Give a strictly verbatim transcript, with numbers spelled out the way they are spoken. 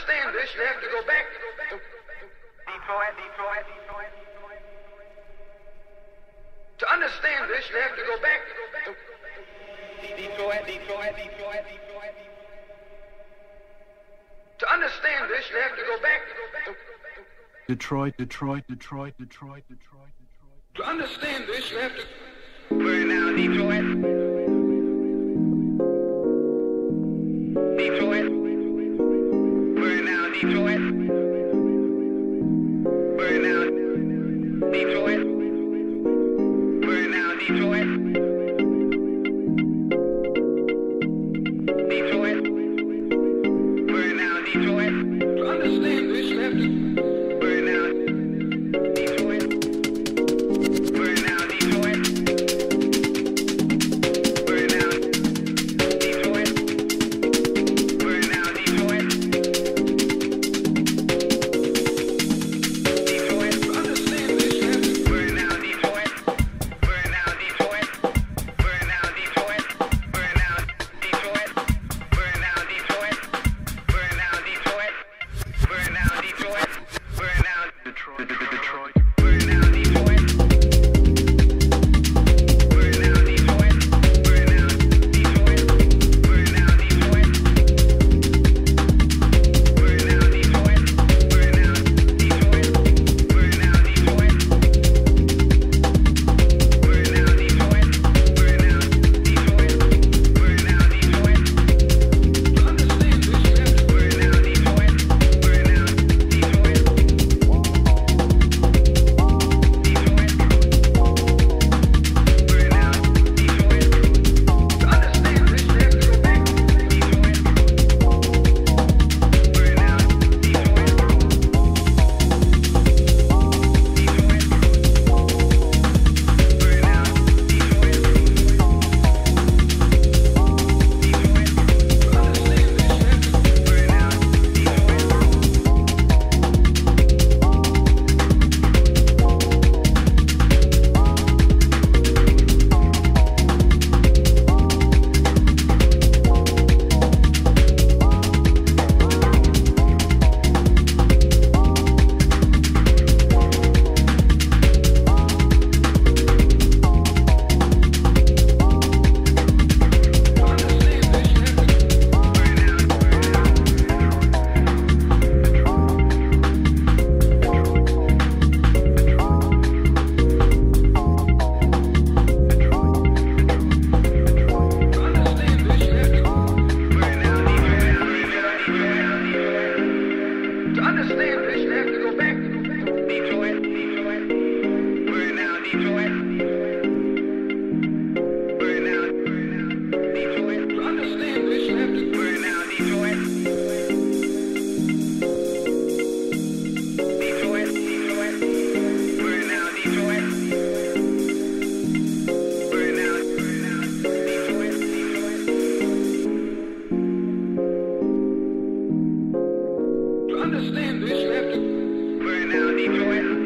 understand this, you have to go back. Detroit, Detroit, Detroit. To understand this, you have to go back. Detroit, Detroit, Detroit, Detroit. To understand this, you have to go back. Detroit, Detroit, Detroit, Detroit, Detroit, Detroit. To understand this, you have to. Burn now, Detroit. Detroit. Burn now, Detroit. Burn now, Detroit. Burn now, Detroit. Detroit. Burn now, Detroit. To understand this, you have to. Burn now, Detroit. Burn now, Detroit. Burn now, Detroit. Burn now, Detroit. Detroit. To understand this, you have to. Burn now, Detroit. Burn now, Detroit. Burn now, Detroit. Burn now, Detroit. Burn now, Detroit. Burn now, Detroit. Burn now, Detroit. Burn now, Detroit, Detroit. burn now, Detroit. Burn now, Detroit. Burn now, Detroit. Burn now, Detroit. Burn now, Detroit. Burn now, Detroit. Burn now, Detroit. Burn now, Detroit. Burn now, Detroit. Burn now, Detroit. To understand this, you have to. Burn now, Detroit. Burn now, Detroit. Detroit. Burn now, Detroit. To understand this, you have to go back. Detroit. Burn now, Detroit. Detroit. Burn now, Detroit. Detroit. To understand this, you have to. Burn now, Detroit. To understand this, you have to. Burn now, burn now. To understand this, you have to. Burn now, Detroit. To understand this, you have to go back. Detroit, Detroit. Burn now, Detroit. Burn now, Detroit. To understand this, you have to. Burn now, Detroit. Detroit, Detroit. Burn now, Detroit. Burn now, burn now, Detroit, Detroit. To understand this, you have to. Burn now, Detroit.